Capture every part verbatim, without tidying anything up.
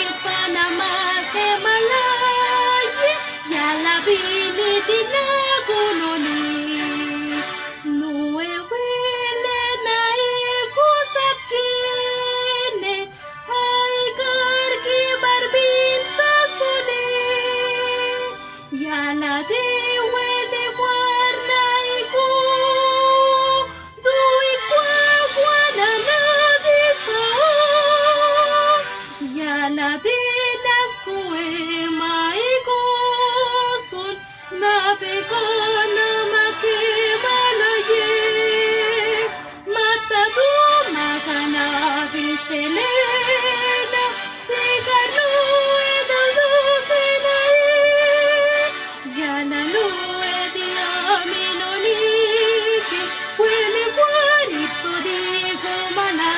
Panama ke Malaya ya la vini di nagunoni nuewele na ikusakine ay karki barbin sa sole ya la de wele warna iku dui kwa wana na diso ya la de las kuema ikoson na pekona makimalaye matadu makana biselena pekano edalutenae ya la lue di aminoniki wele wanito di gomana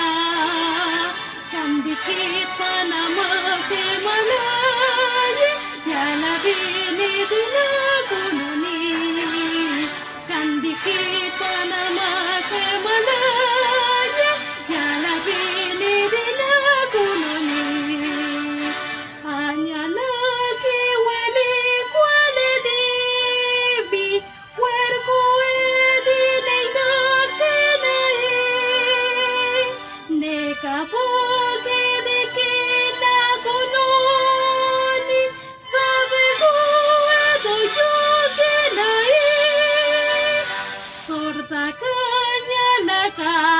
Kandikit Panama ke Malaya ya la vini di nagunoni Kandikit Panama ke Malaya ya la vini di nagunoni Anya lagi weli kwale dibi werko edi neina kenai neka boke de kina gunoni sabe go edo yo kenai sorda kanya naka